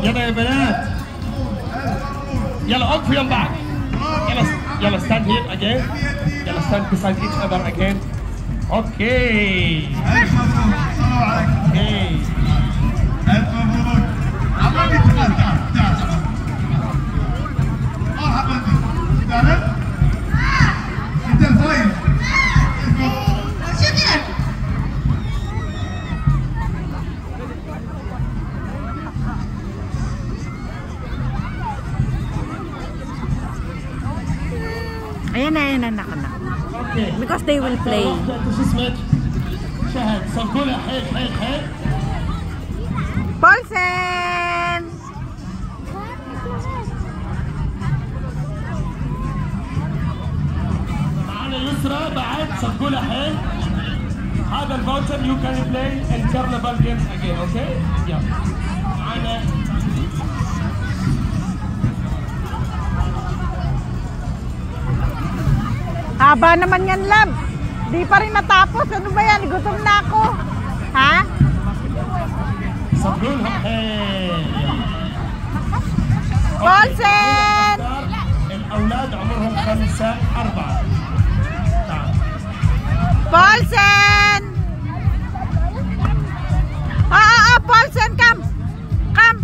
يلا يا بنات يلا اقفوا يم بعض يلا stand here again يلا stand beside each other again اوكي ألف مبروك صلوا عليك اوكي ألف مبروك عمالي تعال حبيبي تعرف أنت الفايز شكرا Ayan na. اوكي Because they will play. شو اسمك؟ شهد صفقولها حيل Paulsen! معنا يسرى بعد صفقولها حيل هذا الفاوتشر يو كان بلاي ان كارنفال جيمز اجين اوكي؟ يلا معنا Haba naman yan, love. Di pa rin natapos. Ano ba yan? Gutom na ako. Ha? صفقولها حيل Paulsen! الأولاد عمرهم 5 4 تعال Paulsen! Paulsen, come! Come!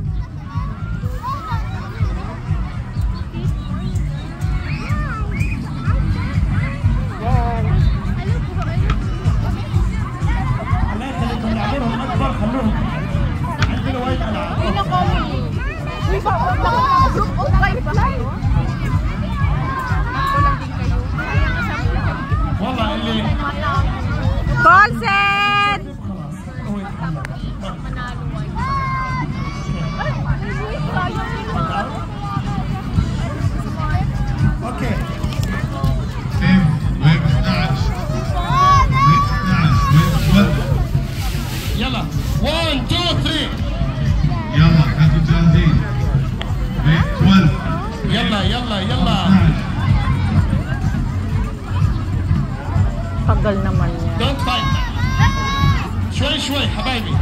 الله يخليكم اللي عمرهم أكبر خلوهم عندنا وايد ألعاب والله اللي Paulsen! خلاص هو يتحمل اوكي سيف وين 11 وين 12 وين 12 يلا 1 2 3 يلا 35 وين 12 يلا 12 Tagal naman yan. دونت فايت شوي حبايبي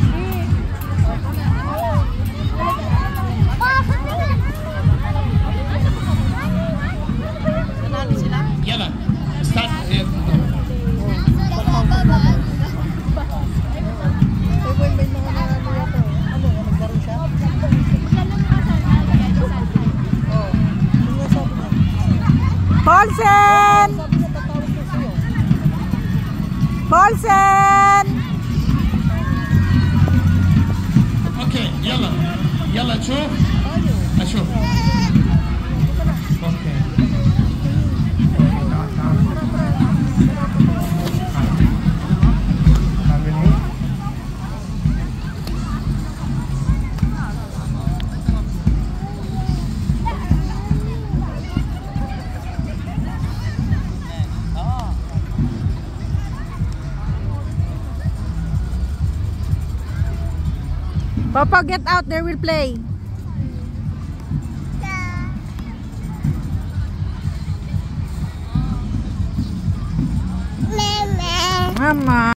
يلا ستارت هير Paulsen! اوكي يلا تشوف اشوف اوكي Papa, get out. They will play. Mama.